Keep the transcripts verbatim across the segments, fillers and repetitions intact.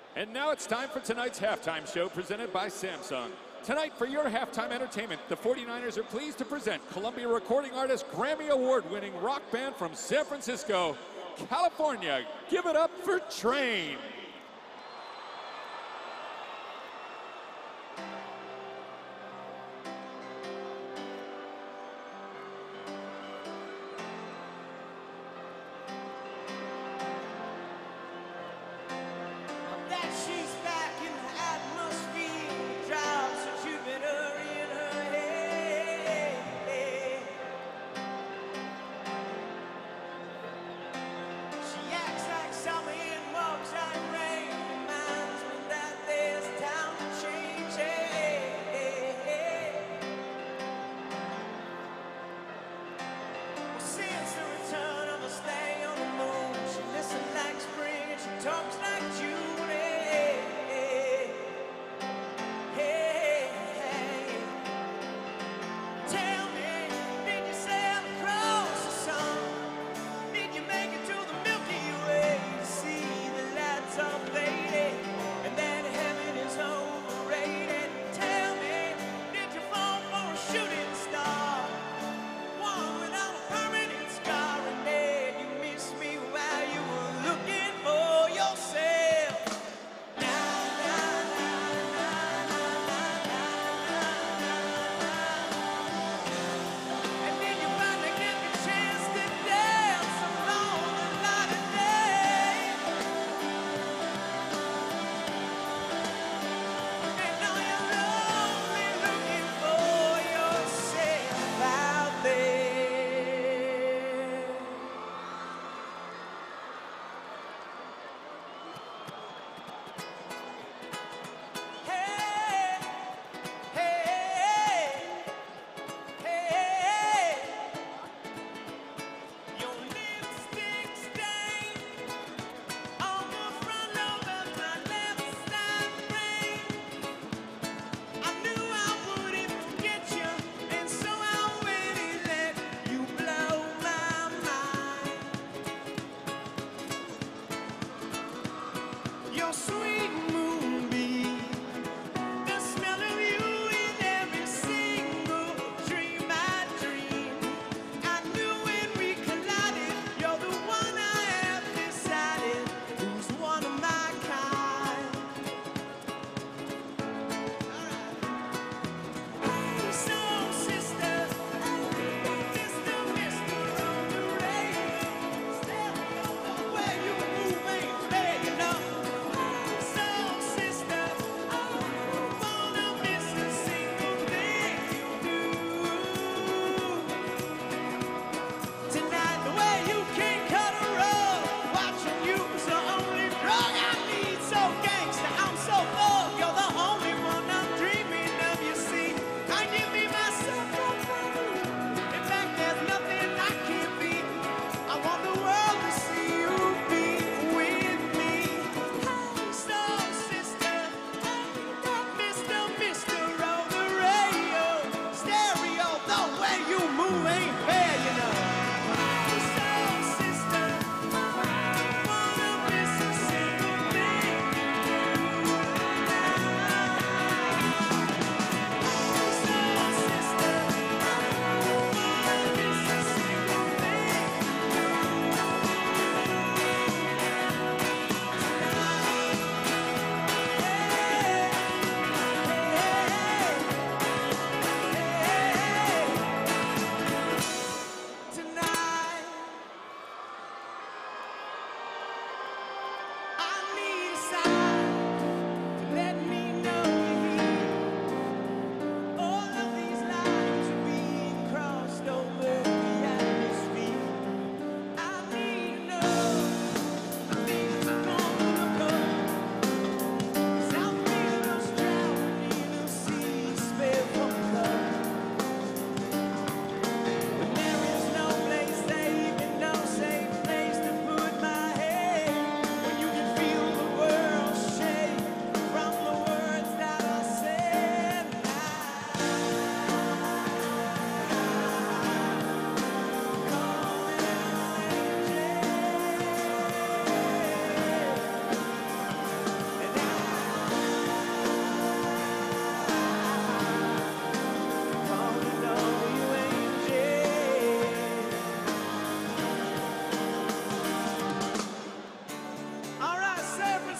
And now it's time for tonight's halftime show presented by Samsung. Tonight, for your halftime entertainment, the forty-niners are pleased to present Columbia recording artist, Grammy Award-winning rock band from San Francisco, California. Give it up for Train.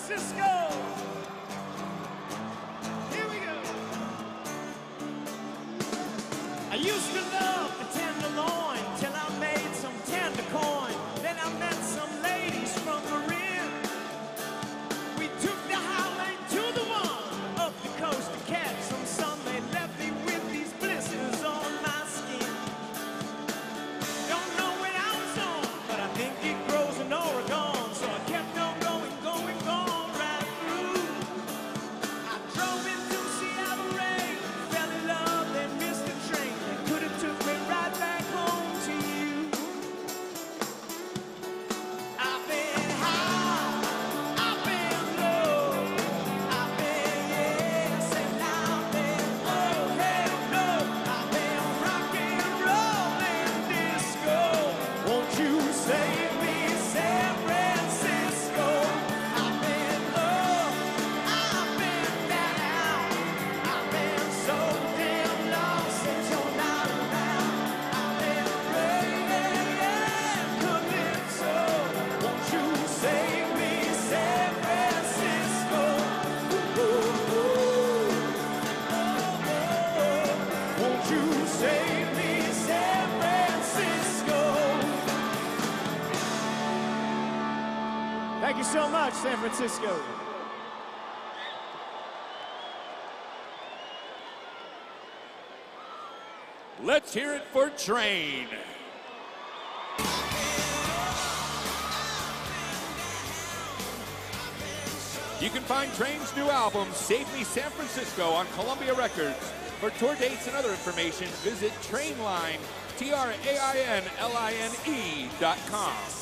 Francisco. Here we go. I used to love the tenderloin till I made some tender coin. Then I met some ladies from Marin. We took the highway to the one up the coast to catch some sun. They left me with these blisters on my skin. Don't know when I was on, but I think it grows in Oregon. So I kept on going, going, going right through. I drove into Seattle rain, fell in love, then missed the train. They could have took me right back home to you. I've been high, I've been low, I've been yes, and I've been oh hell no. I've been rock and roll and disco. Won't you save me, San Francisco? I've been up, I've been down, I've been so damn lost since you're not around. I've been praying and calypso. Won't you save me, San Francisco? Oh, oh, oh, oh. Won't you save me, San Francisco? Thank you so much, San Francisco. Let's hear it for Train. You can find Train's new album, Save Me San Francisco, on Columbia Records. For tour dates and other information, visit Trainline, T R A I N L I N E dot com.